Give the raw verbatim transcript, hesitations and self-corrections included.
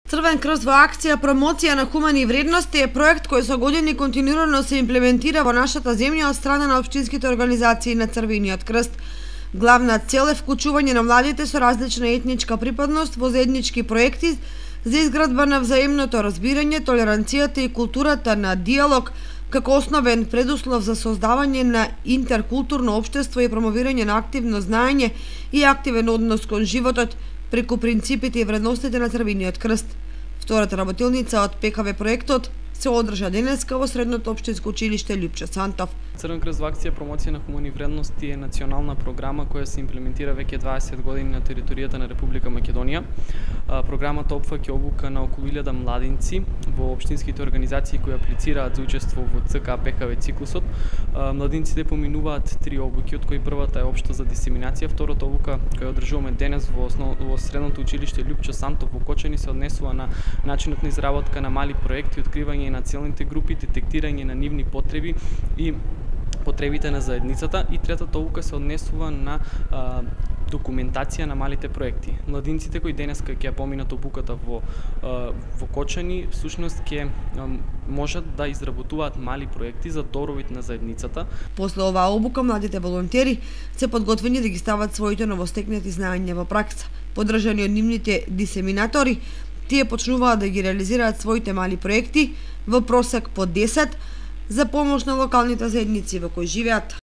Црвен крст во акција промоција на хумани вредности е проект кој со години континуирано се имплементира во нашата земја од страна на општинските организации на Црвениот крст. Главна цел е вклучување на младите со различна етничка припадност во заеднички проекти за изградба на взаемното разбирање, толеранцијата и културата на диалог како основен предуслов за создавање на интеркултурно општество и промовирање на активно знаење и активен однос кон животот преку принципите и вредностите на Црвениот крст. Втората работилница од П К В проектот се одржа денеска во Средното општинско училиште Љупчо Сантов. Црвен крст во акција промоција на хумани вредности е национална програма која се имплементира веќе дваесет години на територијата на Република Македонија. Програмата опфаќа обука на околу илјада младинци во општинските организации кои аплицираат за учество во Ц К П К В циклусот. Младинците поминуваат три обуки, од кои првата е општа за дисеминација, втората обука која одржуваме денес во, основ... во Средното училиште Љупчо Сантов во Кочани се однесува на начинот на изработка на мали проекти, откривање на целните групи, детектирање на нивни потреби и потребите на заедницата, и третата обука се однесува на а, документација на малите проекти. Младинците кои денеска ќе ја поминат обуката во а, во Кочани, всушност ќе а, можат да изработуваат мали проекти за добровит на заедницата. После оваа обука младите волонтери се подготвени да ги стават своите новостекнати знаења во пракса. Поддржани од нивните дисеминатори, тие почнуваат да ги реализираат своите мали проекти во просек по десет за помош на локалните заедници во кои живеат.